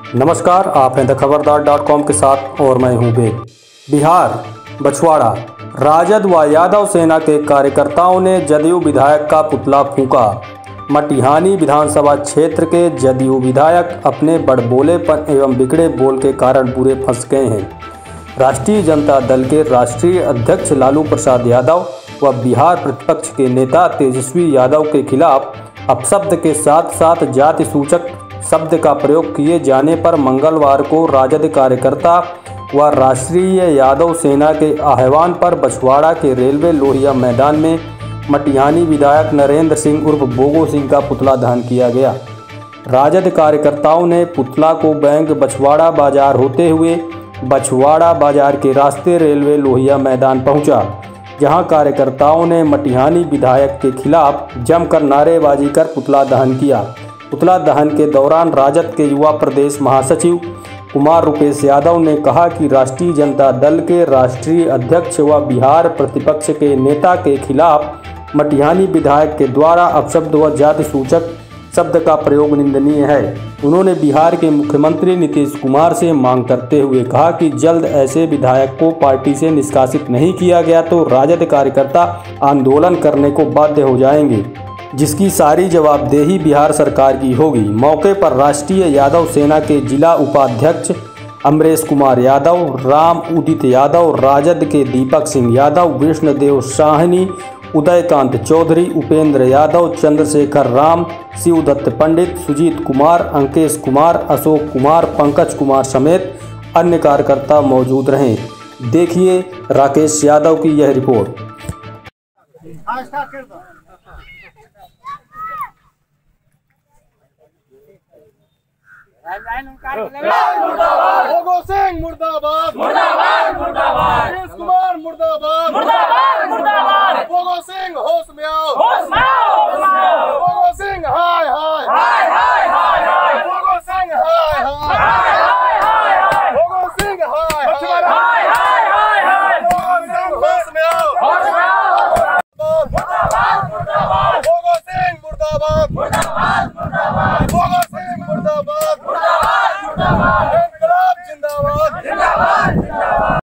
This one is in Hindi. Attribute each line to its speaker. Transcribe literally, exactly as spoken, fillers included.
Speaker 1: नमस्कार, आप हैं द खबरदार डॉट कॉम के साथ और मैं हूं वेद। बिहार बछवाड़ा, राजद व यादव सेना के कार्यकर्ताओं ने जदयू विधायक का पुतला फूंका। मटिहानी विधानसभा क्षेत्र के जदयू विधायक अपने बड़बोलेपन एवं बिगड़े बोल के कारण बुरे फंस गए हैं। राष्ट्रीय जनता दल के राष्ट्रीय अध्यक्ष लालू प्रसाद यादव व बिहार प्रतिपक्ष के नेता तेजस्वी यादव के खिलाफ अपशब्द के साथ साथ जाति सूचक शब्द का प्रयोग किए जाने पर मंगलवार को राजद कार्यकर्ता व राष्ट्रीय यादव सेना के आह्वान पर बछवाड़ा के रेलवे लोहिया मैदान में मटिहानी विधायक नरेंद्र सिंह उर्फ बोगो सिंह का पुतला दहन किया गया। राजद कार्यकर्ताओं ने पुतला को बैंक बछवाड़ा बाजार होते हुए बछवाड़ा बाजार के रास्ते रेलवे लोहिया मैदान पहुंचा, जहां कार्यकर्ताओं ने मटिहानी विधायक के खिलाफ जमकर नारेबाजी कर पुतला दहन किया। पुतला दहन के दौरान राजद के युवा प्रदेश महासचिव कुमार रूपेश यादव ने कहा कि राष्ट्रीय जनता दल के राष्ट्रीय अध्यक्ष व बिहार प्रतिपक्ष के नेता के खिलाफ मटिहानी विधायक के द्वारा अपशब्द व जाति सूचक शब्द का प्रयोग निंदनीय है। उन्होंने बिहार के मुख्यमंत्री नीतीश कुमार से मांग करते हुए कहा कि जल्द ऐसे विधायक को पार्टी से निष्कासित नहीं किया गया तो राजद कार्यकर्ता आंदोलन करने को बाध्य हो जाएंगे, जिसकी सारी जवाबदेही बिहार सरकार की होगी। मौके पर राष्ट्रीय यादव सेना के जिला उपाध्यक्ष अमरेश कुमार यादव, राम उदित यादव, राजद के दीपक सिंह यादव, विष्णुदेव साहनी, उदयकांत चौधरी, उपेंद्र यादव, चंद्रशेखर राम, शिवदत्त पंडित, सुजीत कुमार, अंकेश कुमार, अशोक कुमार, पंकज कुमार समेत अन्य कार्यकर्ता मौजूद रहे। देखिए राकेश यादव की यह रिपोर्ट।
Speaker 2: बोगो सिंह मुर्दाबाद, मुर्दाबाद, मुर्दाबाद। नीतीश कुमार मुर्दाबाद, मुर्दाबाद, मुर्दाबाद। बोगो सिंह होश में आओ, होश में आओ, होश में आओ। बोगो सिंह हाय हाय, हाय हाय हाय हाय। बोगो सिंह हाय हाय, हाय हाय हाय हाय। बोगो सिंह हाय हाय, हाय हाय हाय हाय। बोगो सिंह होश में आओ, होश में आओ। मुर्दाबाद, मुर्दाबाद। बोगो सिंह मुर्दाबाद, मुर्दाबाद, मुर्दाबाद। बोगो सिंह मुर्दाबाद, मुर्दाबाद, मुर्दाबाद।